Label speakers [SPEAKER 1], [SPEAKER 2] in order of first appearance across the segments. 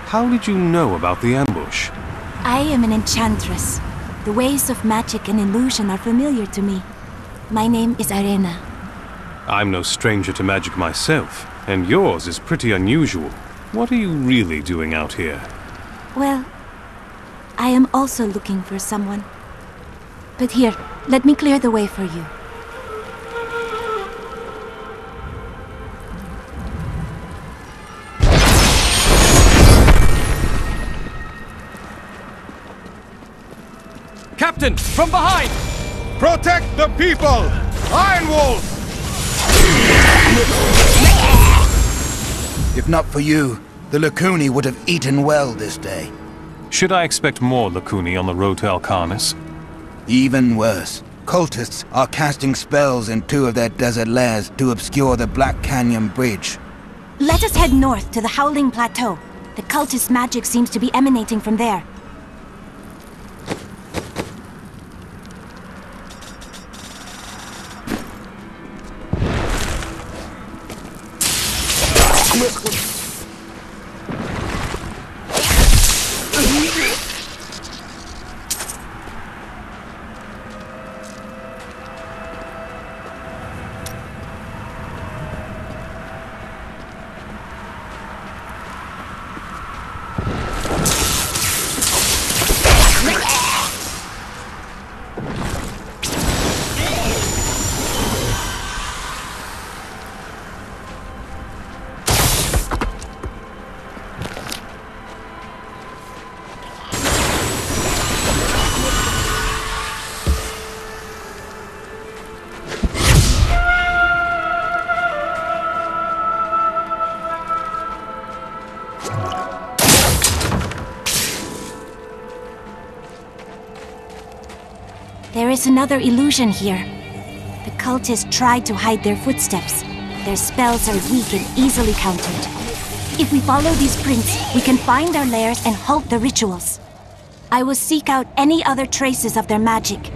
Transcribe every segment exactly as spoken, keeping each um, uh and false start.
[SPEAKER 1] How did you know about the ambush?
[SPEAKER 2] I am an enchantress. The ways of magic and illusion are familiar to me. My name is Arena.
[SPEAKER 1] I'm no stranger to magic myself, and yours is pretty unusual. What are you really doing out here?
[SPEAKER 2] Well, I am also looking for someone. But here, let me clear the way for you.
[SPEAKER 3] Captain, from behind!
[SPEAKER 4] Protect the people! Iron Wolf!
[SPEAKER 5] If not for you, the Lacuni would have eaten well this day.
[SPEAKER 1] Should I expect more Lacuni on the road to Alcarnus?
[SPEAKER 5] Even worse. Cultists are casting spells in two of their desert lairs to obscure the Black Canyon Bridge.
[SPEAKER 2] Let us head north to the Howling Plateau. The cultist magic seems to be emanating from there. There is another illusion here. The cultists tried to hide their footsteps. Their spells are weak and easily countered. If we follow these prints, we can find their lairs and halt the rituals. I will seek out any other traces of their magic.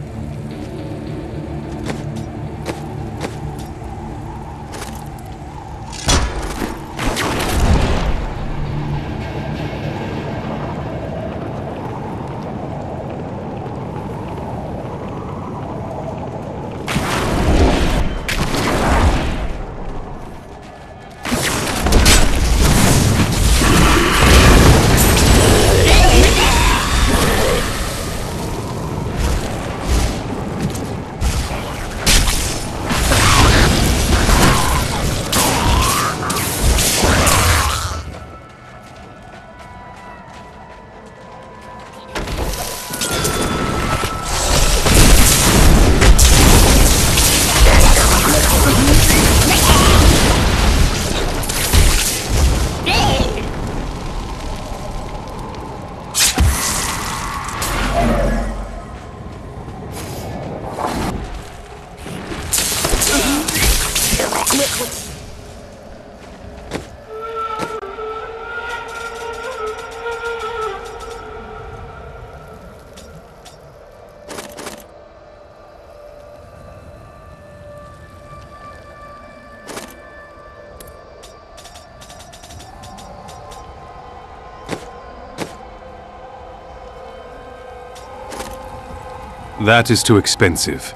[SPEAKER 1] That is too expensive.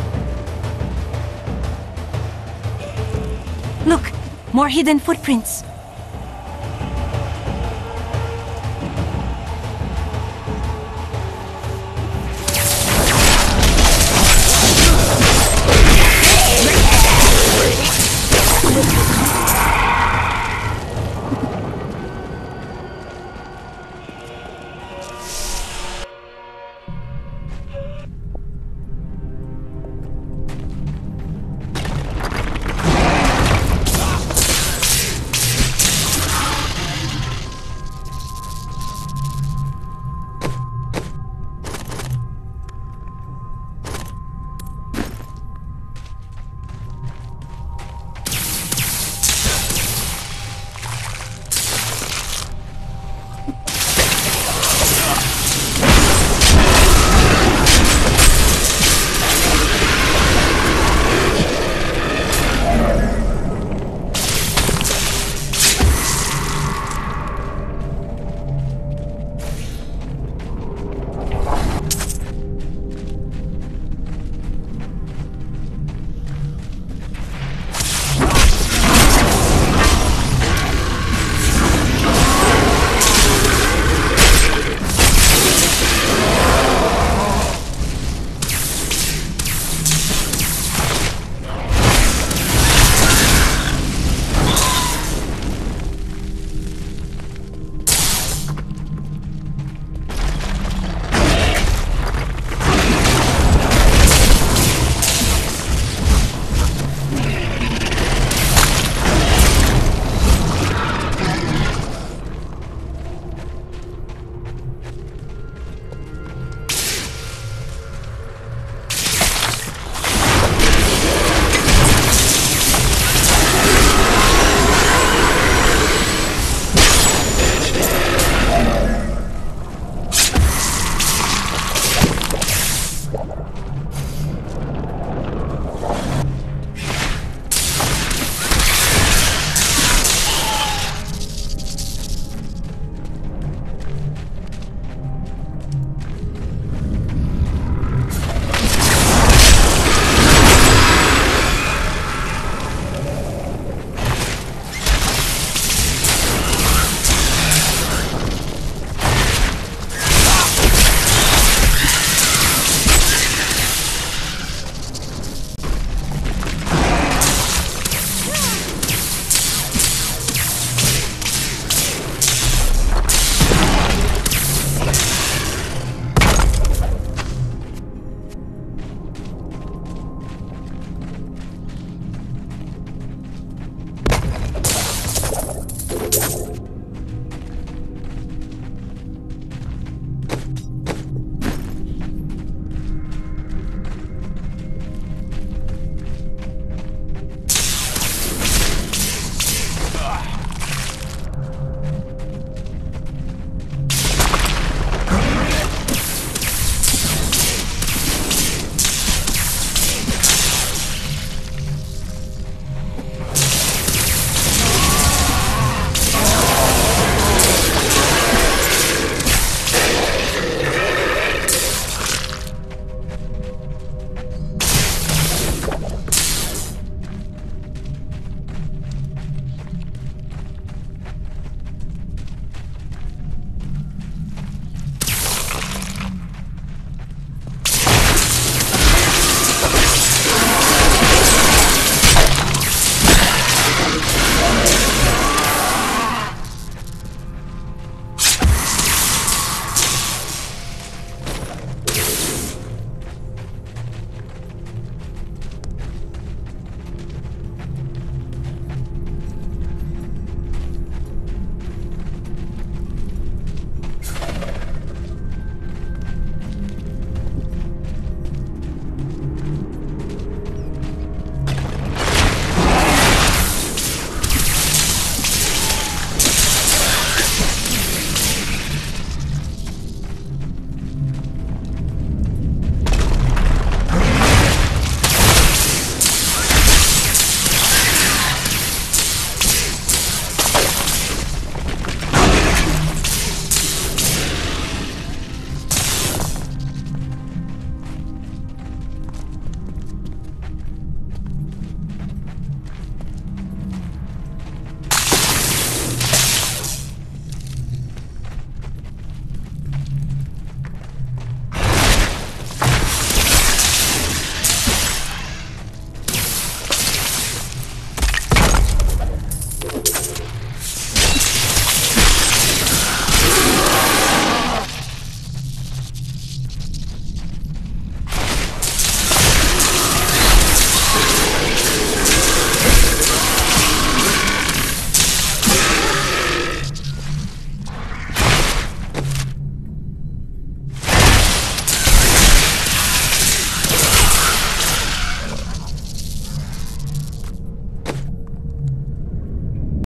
[SPEAKER 2] Look, more hidden footprints.